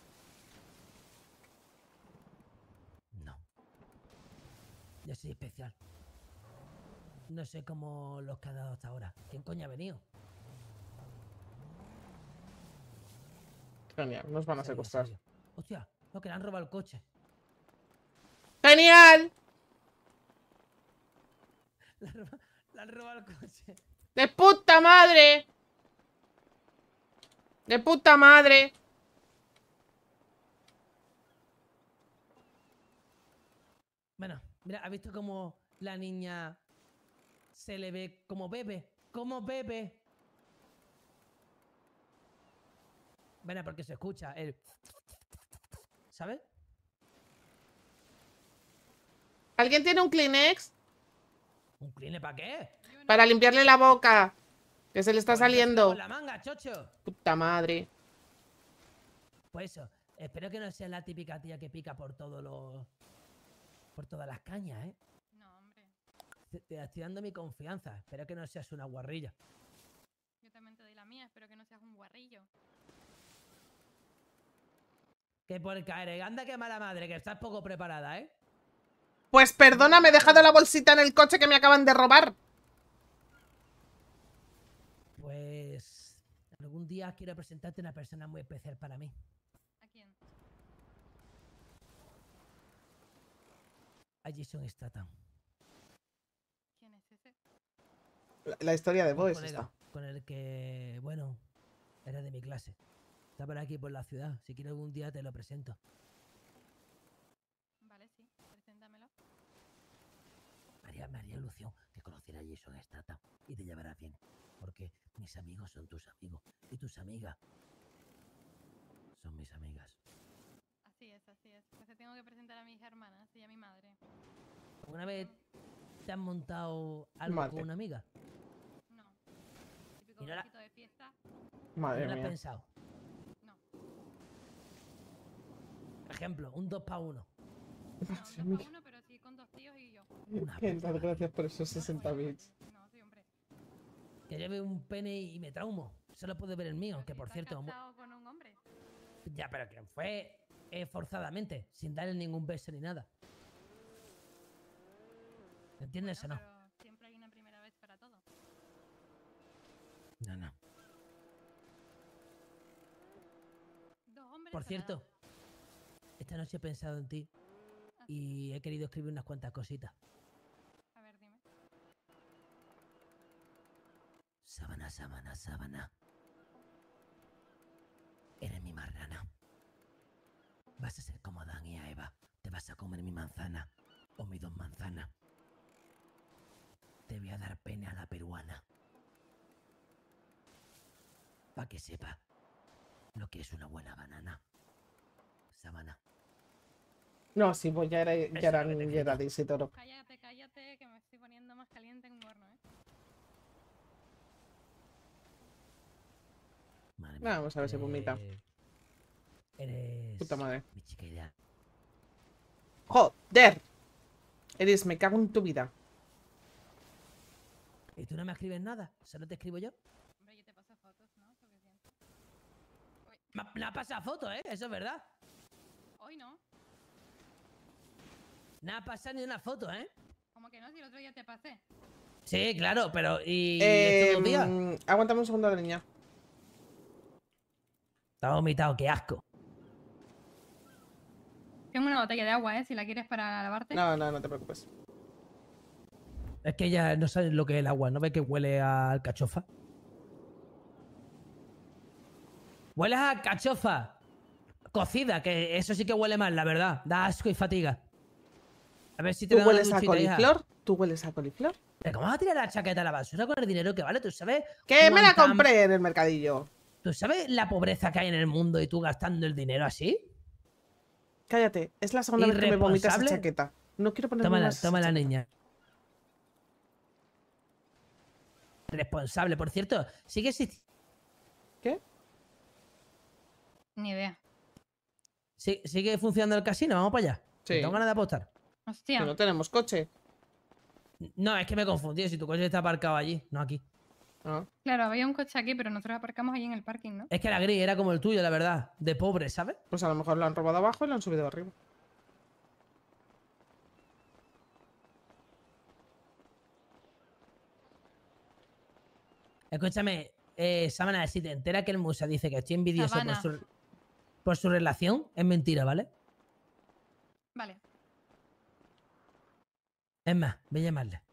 No. Yo soy especial. No sé cómo los que ha dado hasta ahora. ¿Quién coño ha venido? Genial, nos van a Serio, secuestrar. serio. Hostia, no, que le han robado el coche. ¡Genial! Le han robado el coche. ¡De puta madre! ¡De puta madre! Bueno, mira, ¿has visto cómo la niña se le ve como bebe? ¡Como bebe! Bueno, porque se escucha el... ¿Sabes? ¿Alguien tiene un Kleenex? ¿Un clean para qué? Para limpiarle la boca. Que se le está Pues límpiasela saliendo. con la manga, chocho. Puta madre. Pues eso, espero que no seas la típica tía que pica por todos los... por todas las cañas, ¿eh? No, hombre. Te estoy dando mi confianza. Espero que no seas una guarrilla. Yo también te doy la mía. Espero que no seas un guarrillo. Que por caer, anda que mala madre, que estás poco preparada, ¿eh? Pues perdona, me he dejado la bolsita en el coche que me acaban de robar. Pues... algún día quiero presentarte a una persona muy especial para mí. ¿A quién? A Jason Statham. ¿Quién es ese? La historia de Un Bo es colega esta. con el que, bueno, era de mi clase. Está por aquí, por la ciudad. Si quieres algún día te lo presento. Vale, sí. Preséntamelo. Me haría ilusión que conociera a Jason Statham y te llevarás bien. Porque mis amigos son tus amigos y tus amigas son mis amigas. Así es, así es. Pues te tengo que presentar a mis hermanas y a mi madre. ¿Alguna vez te has montado algo Mate. con una amiga? No. Típico ¿Y no la- besito de fiesta. Madre ¿No lo has mía. pensado? No. Por ejemplo, un 2 para 1. No, 2 para 1, pero sí con 2 tíos y yo. Una Muchas puta madre. gracias por esos 60 bits. No, sí, hombre. Que lleve un pene y me traumo. Solo puede ver el mío, Pero que si por estás cierto... casado con un hombre. Ya, pero que fue forzadamente, sin darle ningún beso ni nada. ¿Entiendes Bueno, o no? pero siempre hay una primera vez para todo. No, no. 2 hombres. Por o cierto, nada. esta noche he pensado en ti y he querido escribir unas cuantas cositas. A ver, dime. Sábana, sábana, sábana. Eres mi marrana. Vas a ser como Adán y Eva. Te vas a comer mi manzana o mis 2 manzanas. Te voy a dar pene a la peruana. Pa' que sepa lo que es una buena banana. Sábana. No, sí, pues ya era Eso es lo que te he Gerard escrito. Isidoro. Cállate, cállate, que me estoy poniendo más caliente en un horno, ¿eh? Madre Nah, vamos a ver si vomita. Eres Puta madre. mi chica ideal. ¡Joder! Eris, me cago en tu vida. ¿Y tú no me escribes nada? ¿Solo te escribo yo? Hombre, yo te paso fotos, ¿no? Suficiente. Me ha pasado foto, ¿eh? Eso es verdad. Hoy no. No ha pasado ni una foto, ¿eh? ¿Cómo que no? Si el otro día te pasé. Sí, claro, pero ¿y estos 2 días? Aguántame un segundo, niña. Está vomitado, qué asco. Tengo una botella de agua, ¿eh? Si la quieres para lavarte. No, no, no te preocupes. Es que ella no sabe lo que es el agua, ¿no ve que huele a alcachofa? Huele a alcachofa cocida, que eso sí que huele mal, la verdad. Da asco y fatiga. A ver si te ¿Tú da una hueles a duchita, hija. coliflor? ¿Tú hueles a coliflor? ¿Pero cómo vas a tirar la chaqueta a la basura con el dinero que vale? ¿Tú sabes? ¡Que me la cuánta- compré en el mercadillo! ¿Tú sabes la pobreza que hay en el mundo y tú gastando el dinero así? Cállate, es la segunda vez que me vomitas esa ¿Irresponsable? chaqueta. No quiero ponerme Tómala, más esa tómala, chaqueta. niña. Responsable, por cierto. Sigue existiendo. ¿Qué? Ni idea. ¿Sigue funcionando el casino? Vamos para allá. Sí. Que tengo ganas de apostar. Hostia. Que no tenemos coche. No, es que me he confundido. Si tu coche está aparcado allí, no aquí. Ah. Claro, había un coche aquí, pero nosotros aparcamos allí en el parking, ¿no? Es que era gris, era como el tuyo, la verdad. De pobre, ¿sabes? Pues a lo mejor lo han robado abajo y lo han subido arriba. Escúchame, Samana, si te entera que el Musa dice que estoy envidioso Sabana. por su relación, es mentira, ¿vale? Vale. Es más, voy a llamarle.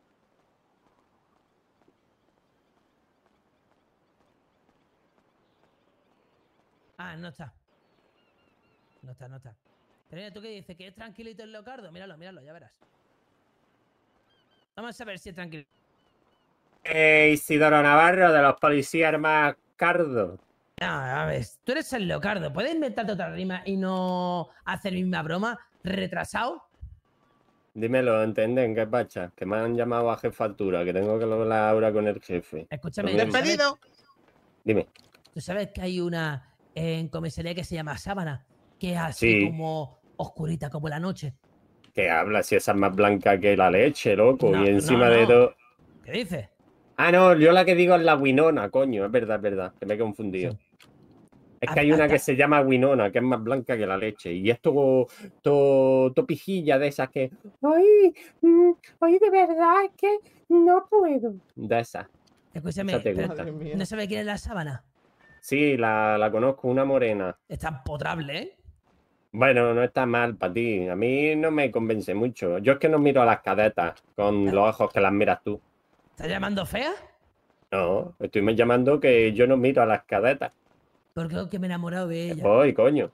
Ah, no está. No está, no está. Pero mira, ¿tú qué dices? ¿Que es tranquilito el Leocardo? Míralo, míralo, ya verás. Vamos a ver si es tranquilo. Isidoro Navarro, de los policías armados Cardo. No, a ver, tú eres el Leocardo. ¿Puedes inventarte otra rima y no hacer misma broma? ¿Retrasado? Dímelo, ¿entienden qué pacha? Que me han llamado a jefatura, que tengo que hablar ahora con el jefe. Escúchame, Lo mismo. ¡Despedido! Dime. ¿tú sabes que hay una en comisaría que se llama Sábana, que es así Sí. como oscurita como la noche. ¿Qué hablas? Si esa es más blanca que la leche, loco. No, Y encima no, de no. todo. ¿Qué dices? Ah, no, yo la que digo es la Winona, coño. Es verdad, que me he confundido. Sí. Es que hay una Hasta- que se llama Winona, que es más blanca que la leche. Y es todo pijilla de esas que. ¡Ay! ¡Ay, de verdad! Es que no puedo. De esas. Escúchame, Esa te pero gusta. Madre mía. ¿no sabe quién es la Sábana? Sí, la conozco, una morena. Está empotrable, ¿eh? Bueno, no está mal para ti. A mí no me convence mucho. Yo es que no miro a las cadetas con los ojos que las miras tú. ¿Estás llamando fea? No, estoy llamando que yo no miro a las cadetas. Porque que me he enamorado de ella. Voy, coño.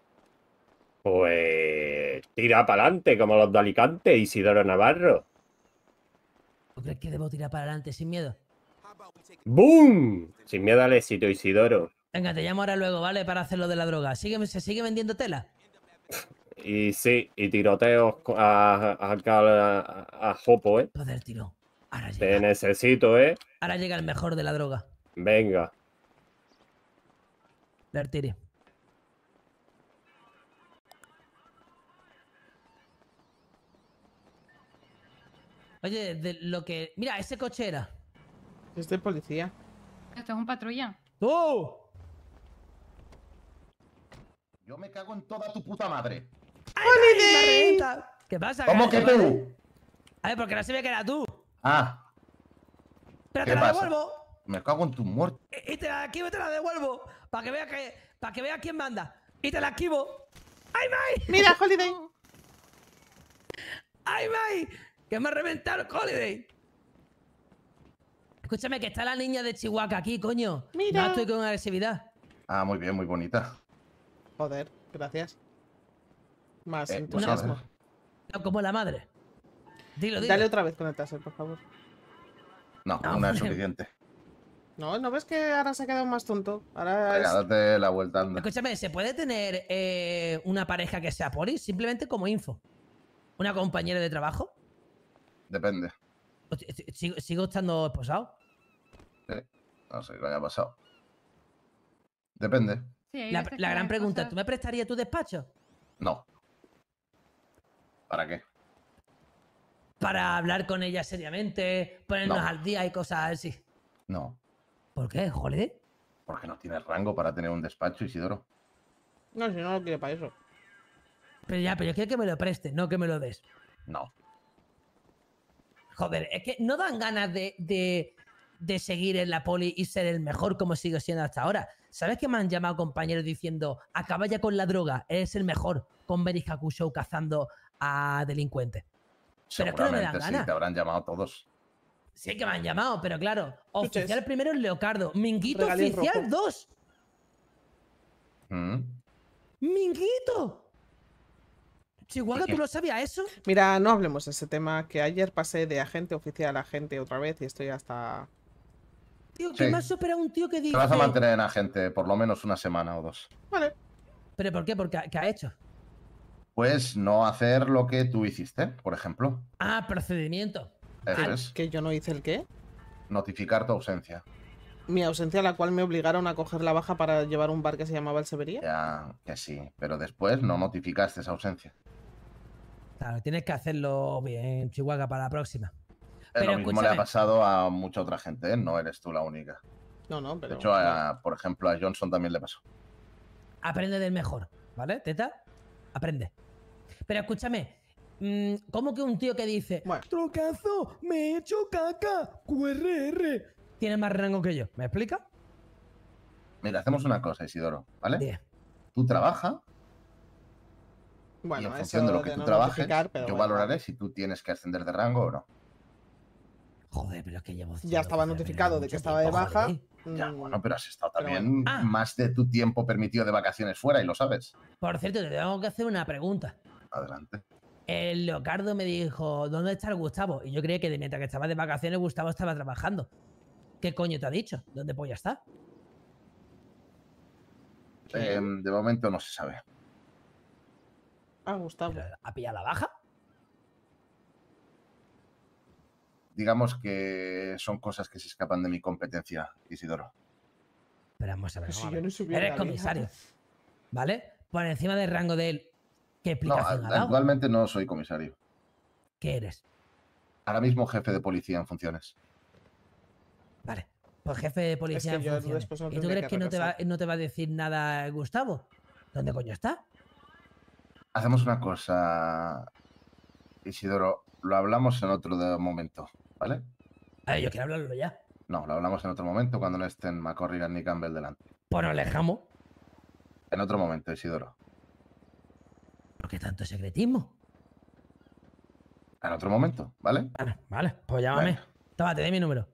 Pues tira para adelante, como los de Alicante, Isidoro Navarro. ¿Tú crees que debo tirar para adelante sin miedo? ¡Boom! Sin miedo al éxito, Isidoro. Venga, te llamo ahora luego, ¿vale? Para hacer lo de la droga. ¿Se sigue vendiendo tela? Y sí, y tiroteos a Jopo, ¿eh? Poder tiro. Ahora Te llega. necesito, ¿eh? Ahora llega el mejor de la droga. Venga. Vertiri. Oye, de lo que... Mira, ese coche era. Es de policía. Esto es un patrulla. ¡tú! Yo me cago en toda tu puta madre. ¡Ay, ¿qué pasa? ¿Cómo que ¿Qué pasa? tú? A ver, porque no se ve que era tú. Ah, Pero ¿qué te la pasa? devuelvo. me cago en tu muerte. Y te la esquivo y te la devuelvo. Para que vea quién manda. Y te la esquivo. ¡Ay, Mai! Mira, Holiday. ¡Ay, Mai! ¡Que me ha reventado el Holiday! Escúchame, que está la niña de Chihuahua aquí, coño. Mira. No estoy con agresividad. Ah, muy bien, muy bonita. Joder, gracias. Más Pues entusiasmo. nada. No como la madre. Dilo. Dale otra vez con el taser, por favor. No, No, una es hombre. suficiente. No, ¿no ves que ahora se ha quedado más tonto? Ahora Venga, es... date la vuelta, anda. Escúchame, ¿se puede tener una pareja que sea poli? Simplemente como info. ¿Una compañera de trabajo? Depende. Hostia, ¿Sigo estando esposado? No sé qué haya pasado. Depende. Sí, hay La veces que gran hay pregunta, cosas- ¿tú me prestarías tu despacho? No. ¿Para qué? Para hablar con ella seriamente, ponernos No. al día y cosas así. No. ¿Por qué, Holiday? Porque no tienes rango para tener un despacho, Isidoro. No, si no lo quiere para eso. Pero yo quiero que me lo prestes, no que me lo des. No. Joder, es que no dan ganas de seguir en la poli y ser el mejor como sigo siendo hasta ahora. ¿Sabes que me han llamado compañeros diciendo acaba ya con la droga, eres el mejor con Benny Show cazando a delincuentes? Pero es que no me dan Seguramente sí, ganas. te habrán llamado todos. Sí que me han llamado, pero claro, oficial Chuches. primero es Leocardo, Minguito Regalín oficial rojo. 2. Mm. ¡Minguito! Chihuahua, ¿Qué? ¿tú lo sabías eso? Mira, no hablemos de ese tema, que ayer pasé de agente oficial a agente otra vez y estoy hasta... Tío, ¿qué Sí. más supera un tío que Te dice... vas a mantener en agente por lo menos una semana o dos. Vale. ¿Pero por qué? Porque ¿qué ha hecho? Pues no hacer lo que tú hiciste, por ejemplo. Ah, procedimiento. Eso es. ¿Que yo no hice el qué? Notificar tu ausencia. Mi ausencia, a la cual me obligaron a coger la baja para llevar un bar que se llamaba El Severía. Ya, que sí. Pero después no notificaste esa ausencia. Claro, tienes que hacerlo bien, Chihuahua, para la próxima. Lo mismo le escúchame. ha pasado a mucha otra gente, ¿eh? No eres tú la única. No, no, pero... De hecho, por ejemplo, a Johnson también le pasó. Aprende del mejor, ¿vale, Teta? Aprende. Pero escúchame, ¿cómo que un tío que dice Bueno. trocazo, me he hecho caca, QRR, tiene más rango que yo? ¿Me explica? Mira, hacemos una cosa, Isidoro, ¿vale? Bien. Tú trabaja y Bueno, en eso función de lo que tú no trabajes, notificar, pero yo bueno, valoraré si tú tienes que ascender de rango o no. Joder, pero es que llevo... Ya estaba notificado de que estaba de baja. Ya, bueno, pero has estado pero también bueno. Ah. más de tu tiempo permitido de vacaciones fuera y lo sabes. Por cierto, te tengo que hacer una pregunta. Adelante. El Leocardo me dijo, ¿dónde está el Gustavo? Y yo creía que mientras que estaba de vacaciones, Gustavo estaba trabajando. ¿Qué coño te ha dicho? ¿Dónde polla está? De momento no se sabe. Ah, Gustavo. ¿Pero ¿Ha pillado la baja? Digamos que son cosas que se escapan de mi competencia, Isidoro. Pero vamos a ver. Pues si vamos a yo ver. no subiera Eres la liga. comisario. ¿vale? Por encima del rango de él. ¿Qué No, explicación ha dado? actualmente no soy comisario. ¿Qué eres? Ahora mismo jefe de policía en funciones. Vale. Pues jefe de policía que en yo funciones. después no ¿Y tú tendría crees que que regresar. no te va a decir nada Gustavo? ¿Dónde coño está? Hacemos una cosa, Isidoro. Lo hablamos en otro momento, ¿vale? A ver, yo quiero hablarlo ya. No, lo hablamos en otro momento cuando no estén McCorrigan ni Campbell delante. Pues nos alejamos. En otro momento, Isidoro. ¿Por qué tanto secretismo? En otro momento, ¿vale? Vale, pues llámame. Venga. Toma, te doy mi número.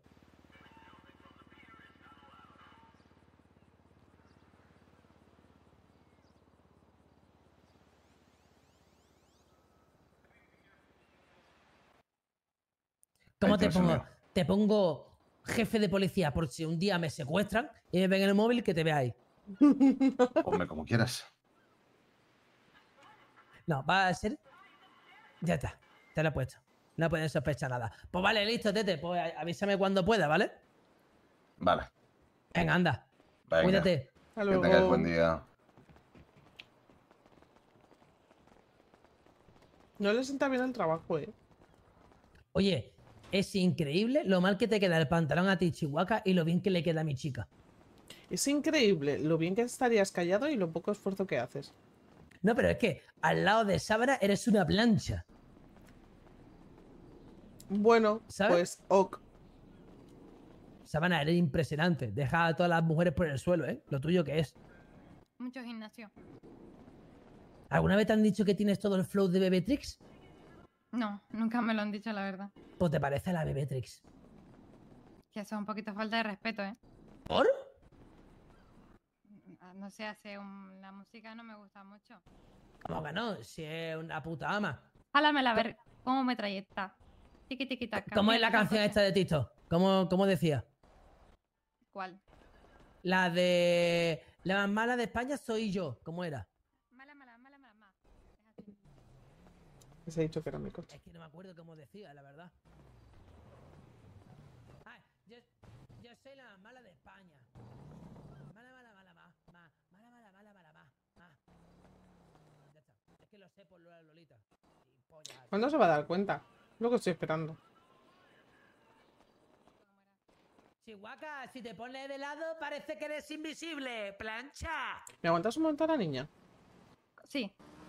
¿Cómo te Entonces, pongo? mío. Te pongo jefe de policía por si un día me secuestran y me ven en el móvil que te vea ahí. Ponme como quieras. No, va a ser... Ya está, te lo he puesto. No pueden sospechar nada. Pues vale, listo, Tete. Pues avísame cuando pueda, ¿vale? Vale. Venga, anda. Venga. Cuídate. Hasta Que luego. tengáis buen día. No le sienta bien el trabajo, eh. Oye, es increíble lo mal que te queda el pantalón a ti, Chihuahua, y lo bien que le queda a mi chica. Es increíble lo bien que estarías callado y lo poco esfuerzo que haces. No, pero es que al lado de Sabra eres una plancha. Bueno, ¿Sabes? pues ok. Sabana, eres impresionante. Deja a todas las mujeres por el suelo, ¿eh? Lo tuyo que es. Mucho gimnasio. ¿Alguna vez te han dicho que tienes todo el flow de Bebetrix? No, nunca me lo han dicho, la verdad. Pues te parece a la Bebetrix. Que eso es un poquito falta de respeto, ¿eh? ¿Por? No sé, la música no me gusta mucho. ¿Cómo que no? Si es una puta ama. Jálamela a ver cómo me trayecta. Tiki tiki taca. ¿Cómo es Mira, la canción coche. esta de Tito? ¿Cómo decía? ¿Cuál? La de... La más mala de España soy yo. ¿Cómo era? Mala, mala, mala, mala, mala. Es así. Les he dicho que era mi coche. Es que no me acuerdo cómo decía, la verdad. Ah, yo soy la más mala de España. Mala, mala, mala, ma. Mala, mala, mala, mala, ma. Ya está. Es que lo sé por lo de Lolita. Y polla. ¿Cuándo se va a dar cuenta? Lo que estoy esperando. Chihuahua, si te pones de lado parece que eres invisible. ¡Plancha! ¿Me aguantas un momento a la niña? Sí.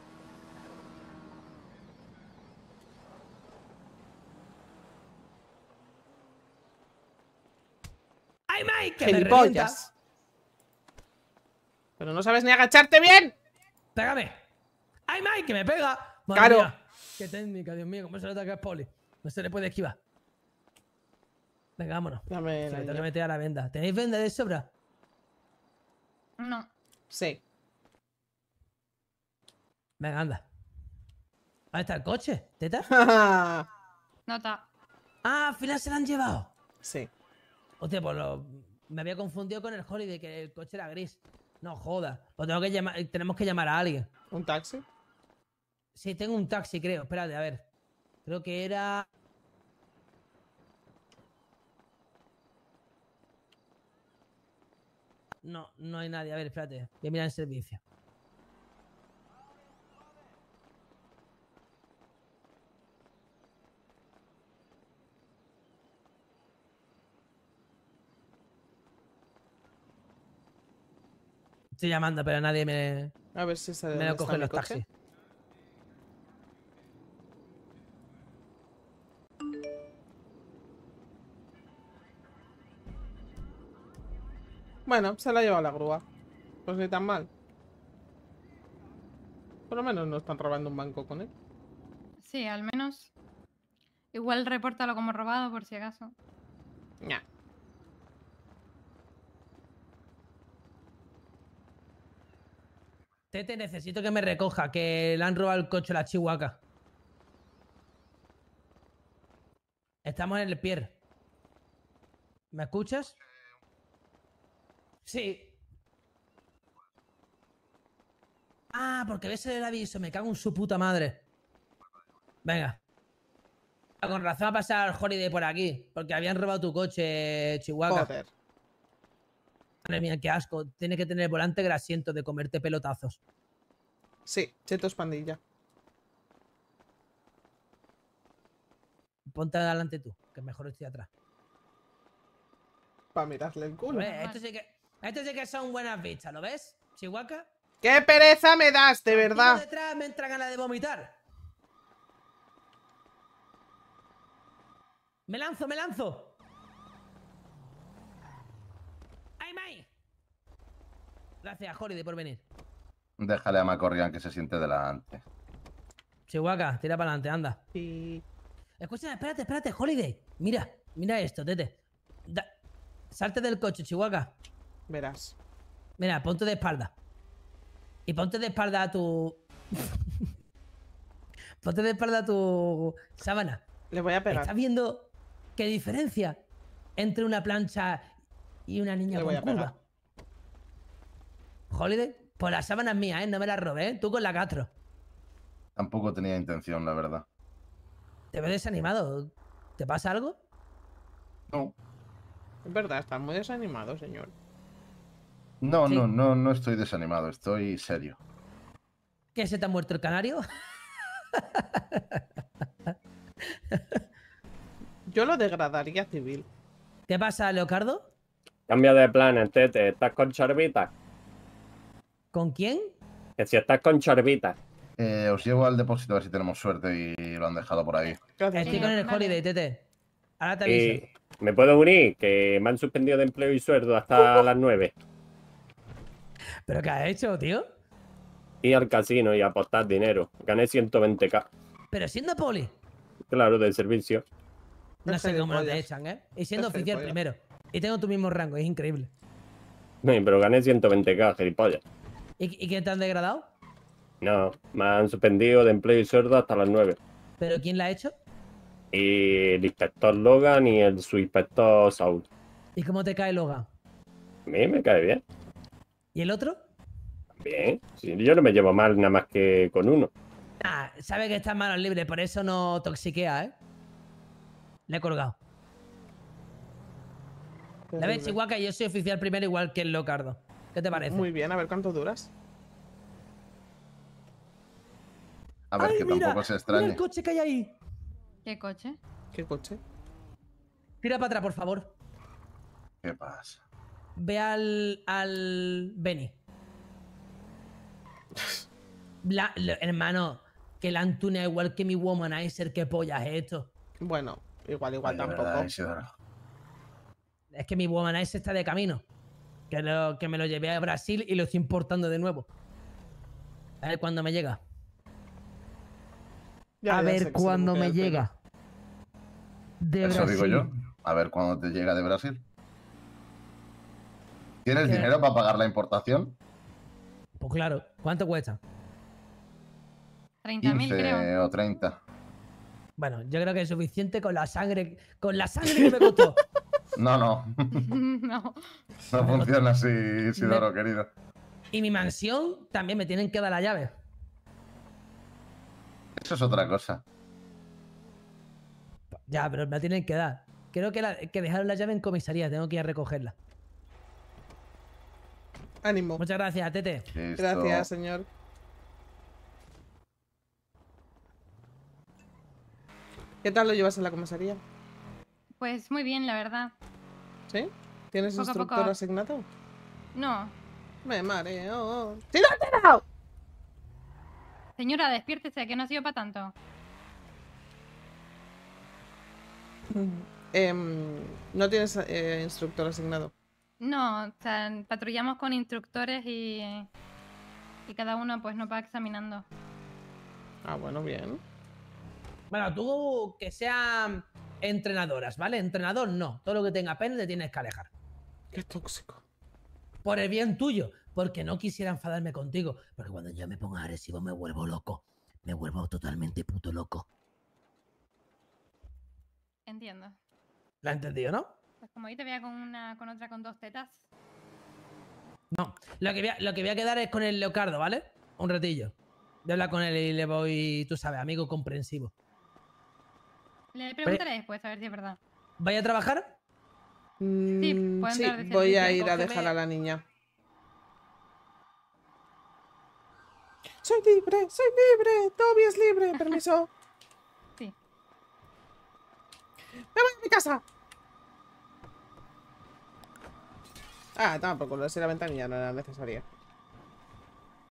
¡Ay, Mike! ¡Que me revienta! ¡Gilipollas! ¡Pero no sabes ni agacharte bien! ¡Pégame! ¡Ay, Mike! ¡Que me pega! Madre Claro. mía. ¡Qué técnica, Dios mío! ¿Cómo se le ataca a Poli? No se le puede esquivar. Venga, vámonos. Dame Se la me tengo que niña. meter a la venda. ¿Tenéis venda de sobra? No. Sí. Venga, anda. ¿Dónde está el coche? ¿Teta? Nota. Ah, al final se la han llevado. Sí. Hostia, pues me había confundido con el Holiday, que el coche era gris. No joda. Pues tenemos que llamar a alguien. ¿Un taxi? Sí, tengo un taxi, creo. Espérate, a ver. Creo que era... No, no hay nadie. A ver, espérate. Voy a mirar el servicio. Estoy llamando, pero nadie me A ver si se lo cogen los taxis. Bueno, se la ha llevado la grúa. Pues ni tan mal. Por lo menos no están robando un banco con él. Sí, al menos. Igual repórtalo como robado por si acaso. Ña. Tete, necesito que me recoja, que le han robado el coche a la Chihuahua. Estamos en el pier. ¿Me escuchas? Sí. Ah, porque ves el aviso, me cago en su puta madre. Venga. Con razón ha pasado el Holiday por aquí, porque habían robado tu coche, Chihuahua. Joder. Madre mía, qué asco. Tiene que tener volante grasiento de comerte pelotazos. Sí, Chetos Pandilla. Ponte adelante tú, que mejor estoy atrás. Para mirarle el culo. Esto sí que son buenas vistas, ¿lo ves, Chihuahua? ¡Qué pereza me das, de Contigo verdad! detrás me entra ganas de vomitar. ¡Me lanzo, me lanzo! ¡Ay, Mai! Gracias, Holiday, por venir. Déjale a Macorrian que se siente delante. Chihuahua, tira para adelante, anda. Y... Escúchame, espérate, Holiday. Mira esto, tete. Salte del coche, Chihuahua. Verás. Mira, ponte de espalda. Y ponte de espalda a tu... ponte de espalda a tu sábana. Le voy a pegar. ¿Estás viendo qué diferencia entre una plancha y una niña Le voy con a pegar. curva? Holiday, pues la sábana es mía, ¿eh? No me la robé, ¿eh? Tú con la Castro. Tampoco tenía intención, la verdad. Te veo desanimado. ¿Te pasa algo? No. Es verdad, está muy desanimado, señor. No, Sí. no estoy desanimado, estoy serio. ¿Qué, se te ha muerto el canario? Yo lo degradaría a civil. ¿Qué pasa, Leocardo? Cambia de planes, Tete. ¿Estás con Chorbita? ¿Con quién? Que si estás con Chorbita. Os llevo al depósito a ver si tenemos suerte y lo han dejado por ahí. Gracias, Estoy con señor. el Holiday, tete. Ahora te aviso. ¿Me puedo unir? Que me han suspendido de empleo y sueldo hasta las 9. ¿Pero qué has hecho, tío? Ir al casino y apostar dinero. Gané 120k. Pero siendo poli. Claro, del servicio. No Es sé cómo no te gilipollas. echan, ¿eh? Y siendo Es oficial gilipollas. primero. Y tengo tu mismo rango, es increíble. Pero gané 120k, gilipollas. ¿Y qué te han degradado? No, me han suspendido de empleo y sueldo hasta las 9. ¿Pero quién la ha hecho? Y el inspector Logan y el subinspector Saul. ¿Y cómo te cae Logan? A mí me cae bien. ¿Y el otro? Bien. Sí, yo no me llevo mal nada más que con uno. Ah, sabe que está en manos libres, por eso no toxiquea, ¿eh? Le he colgado. La ves, Chihuahua, yo soy oficial primero igual que el Locardo. ¿Qué te parece? Muy bien, a ver cuánto duras. A ver, ¡Ay, que mira! tampoco se ¡Mira extrañe. el coche que hay ahí! ¿Qué coche? ¿Qué coche? Tira para atrás, por favor. ¿Qué pasa? Ve al Benny. Hermano, que la Antuna igual que mi womanizer, ¿qué pollas es esto? Bueno, igual Ay, de tampoco. verdad, Isidoro. Es que mi womanizer está de camino. Que me lo llevé a Brasil y lo estoy importando de nuevo. A ver cuándo me llega. Ya, A ya sé ver que se te cuándo buquea me el pelo. llega. De Eso Brasil. digo yo. A ver cuándo te llega de Brasil. ¿Tienes ¿Qué? dinero para pagar la importación? Pues claro. ¿Cuánto cuesta? 30.000, 15 creo. o 30. Bueno, yo creo que es suficiente con la sangre que me costó. No, No. no funciona así, Isidoro, querido. Y mi mansión también me tienen que dar la llave. Eso es otra cosa. Ya, pero me la tienen que dar. Creo que dejaron la llave en comisaría. Tengo que ir a recogerla. Ánimo. Muchas gracias, Tete. Listo. Gracias, señor. ¿Qué tal lo llevas en la comisaría? Pues muy bien, la verdad. ¿Sí? ¿Tienes Poco a instructor poco. asignado? No. Me mareo. ¡Sí lo he tirado! Señora, despiértese, que no ha sido para tanto. No tienes instructor asignado. No, o sea, patrullamos con instructores y cada uno pues nos va examinando. Ah, bueno, bien. Bueno, tú que sean entrenadoras, ¿vale? Entrenador no. Todo lo que tenga pene te tienes que alejar. Qué tóxico. Por el bien tuyo. Porque no quisiera enfadarme contigo. Porque cuando yo me ponga agresivo me vuelvo loco. Me vuelvo totalmente puto loco. Entiendo. ¿La has entendido, no? Pues como hoy te vea con otra con 2 tetas. No. Lo que voy a quedar es con el Leocardo, ¿vale? Un ratillo. Voy a hablar con él y le voy, tú sabes, amigo comprensivo. Le preguntaré después a ver si es verdad. ¿Vaya a trabajar? pueden Sí, dar de voy a servicio. ir a Cógeme. dejar a la niña. Soy libre, Toby es libre, permiso. Sí. ¡Me voy a mi casa! Ah, tampoco, si la ventanilla no era necesaria.